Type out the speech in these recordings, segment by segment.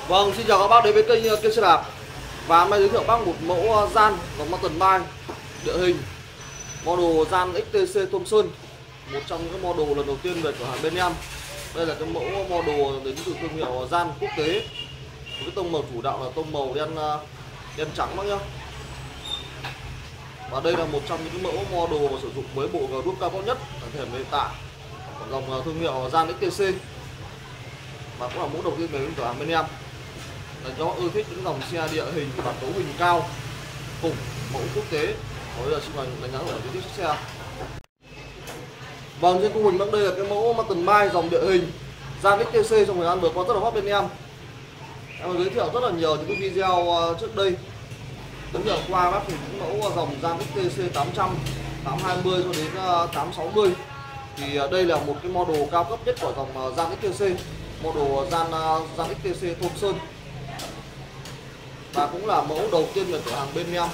Vâng, xin chào các bác đến với kênh Kiên Xe Đạp. Và hôm nay giới thiệu bác một mẫu gian dòng Mountain Bike địa hình model gian XTC Thompson, một trong những model lần đầu tiên về cửa hàng bên em. Đây là cái mẫu model đến từ thương hiệu gian quốc tế. Cái tông màu chủ đạo là tông màu đen trắng bác nhá. Và đây là một trong những cái mẫu model sử dụng với bộ group cao cấp nhất ở thời điểm hiện tại của dòng thương hiệu gian XTC, và cũng là mẫu đầu tiên về cửa hàng bên em. Là do ưa thích những dòng xe địa hình và cấu hình cao cùng mẫu quốc tế. Bây giờ xin mời đánh giá của chiếc xe. Vâng, trên khung hình đây là cái mẫu Mountain Bike dòng địa hình gian XTC trong thời gian vừa qua rất là hot bên em. Em giới thiệu rất là nhiều những cái video trước đây. Đến giờ qua bác thì những mẫu dòng gian XTC 800, 820 cho đến 860. Thì đây là một cái model cao cấp nhất của dòng gian XTC, model gian XTC Thompson. Và cũng là mẫu đầu tiên về cửa hàng bên em.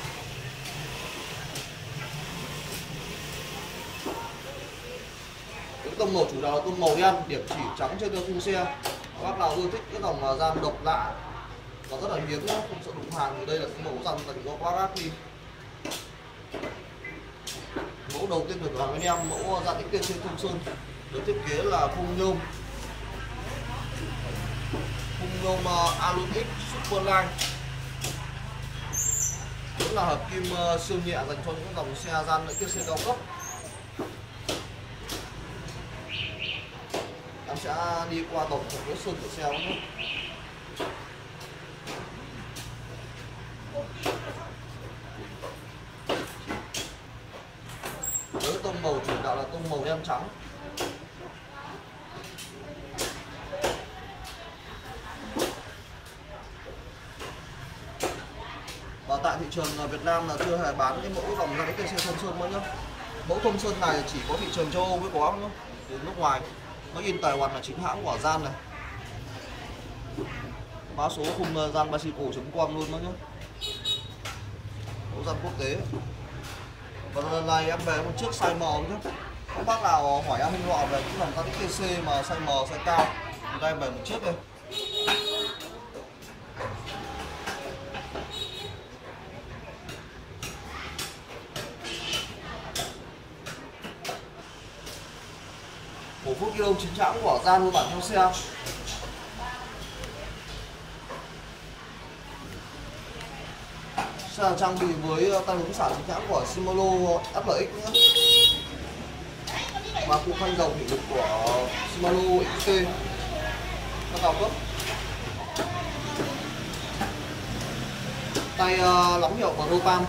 Cái tông màu chủ đạo là tông màu đen, điểm chỉ trắng trên khung xe. Các bác nào ưa thích cái dòng gian độc lạ và rất là hiếm nhá, không sợ đụng hàng thì đây là cái mẫu gian dành cho các bác đi. Mẫu đầu tiên về cửa hàng bên em, mẫu gian XTC Thompson được thiết kế là khung nhôm Alumix Superline, cũng là hợp kim siêu nhẹ dành cho những dòng xe gian XTC cao cấp. Em sẽ đi qua tổng thể vết sơn của xe nhé. Với tông màu chủ đạo là tông màu đen trắng. Và tại thị trường Việt Nam là chưa hề bán cái mẫu dòng gian XTC Thompson nữa nhé. Mẫu Thompson này chỉ có thị trường châu Âu mới có nhé. Từ nước ngoài nó in tài khoản là chính hãng của gian này. Mã số khung gian bicycle.com luôn đó nhé. Mẫu gian quốc tế. Và lần này em về một chiếc size M nhé. Các bác nào hỏi em minh họa về những dòng gian XTC mà size M, size cao thì đây em về một chiếc đây. Một phút kilo chính hãng của gian luôn bản theo xe. Xe trang bị với tay hướng xả chính hãng của Shimano FLX nhé. Và cục phanh dầu thủy lực của Shimano XT nó cao cấp. Tay lắm hiệu Propan.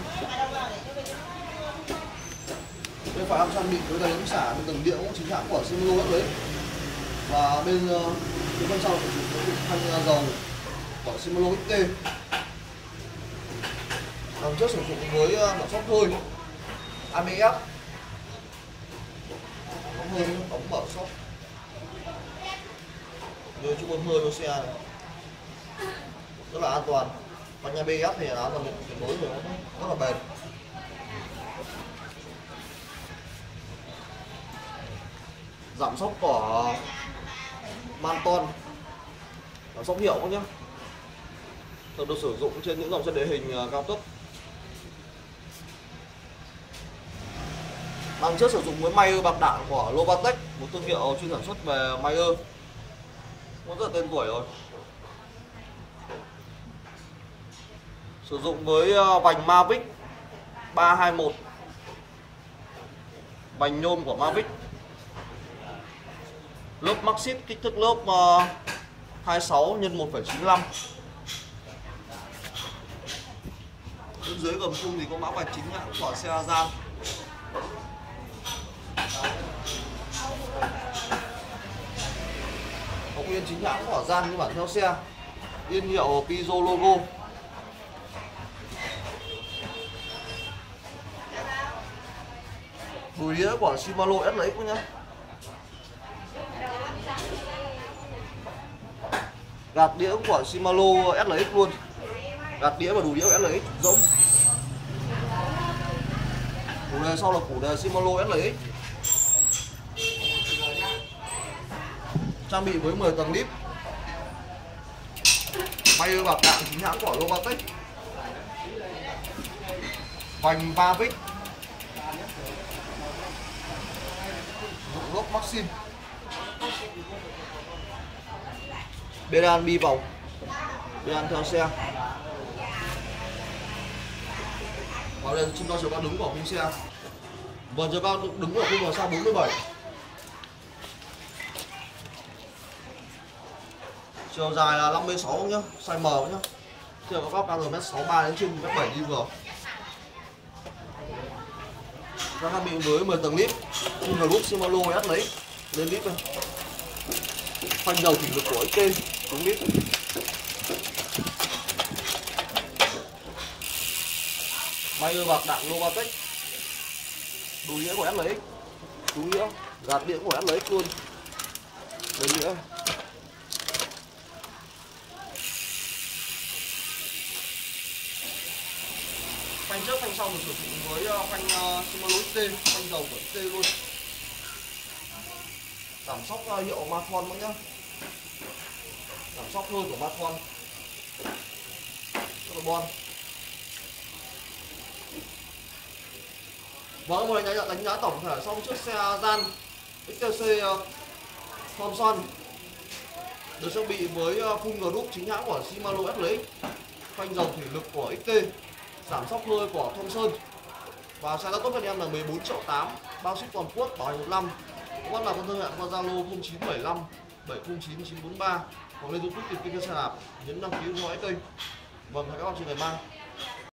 Bên phải em trang bị với tay hướng xả bên tầng điện cũng chính hãng của Shimano FLX. Và bên sau là cục phanh dầu của Shimano XT. Đằng trước sử dụng với bản sóc hơi ABS, hơi ống mở sóc rồi chung bơm hơi cho xe này rất là an toàn. Bánh ABS thì nó là một cái đối rồi, rất là bền. Giảm sóc của Manton, giảm sóc hiệu nhé, thường được sử dụng trên những dòng xe địa hình cao cấp. Đằng trước sử dụng với Mayer bạc đạn của Lovatec, một thương hiệu chuyên sản xuất về Mayer, cũng rất là tên tuổi rồi. Sử dụng với vành Mavic 321, vành nhôm của Mavic. Lớp Maxxit kích thước lớp 26 x 1,95. Bên dưới gầm khung thì có mã vạch chính hãng của xe gian. Có yên chính hãng của gian như bản theo xe, yên hiệu Piso logo. Đùi đĩa của Shimano SLX nhé. Gạt đĩa của Shimano SLX luôn. Gạt đĩa và đùi đĩa của SLX giống. Củ đề sau là củ đề Shimano SLX. trang bị với 10 tầng lip. Mayer bạc đạn chính hãng của Lovatech. Vành Vavic. Dụng gốc Maxim. Bedan bi vòng. Bedan theo xe. Vào đây chúng ta chiều cao đứng của khung xe. Vâng, chiều cao đứng của khung là sao 47. Chiều dài là 56 nhá, size M nhá. Chiều cao cao từ 1m63 đến trên 1m7 đi vừa. Các trang bị với 10 tầng lip, khung group Shimano S lấy lên lip này. Phanh dầu chỉnh lực của XT xuống lip. Mayer bạc đạn Lovatech. Đủ nghĩa của SLX. Đủ nghĩa gạt điện của SLX luôn. Đủ nghĩa. Phanh trước phanh sau mình sử dụng với phanh Shimano XT, phanh dầu của XT luôn. Giảm sóc hiệu Mathon nữa nhá. Giảm sóc hơi của Mathon. Rất là bon. Vâng, một đánh giá tổng thể xong chiếc xe Gian XTC Thompson được trang bị với khung group chính hãng của Shimano SLX, phanh dầu thủy lực của XT, giảm sóc hơi của Thompson, và xe đã tốt với em là 14.8 triệu, bao ship toàn quốc, bảo hành 1 năm. Các bạn nào quan tâm hẹn qua Zalo 0975 709 943 hoặc lên YouTube tìm kênh xe đạp, nhấn đăng ký theo dõi kênh. Vâng, hẹn các bạn trên ngày mai.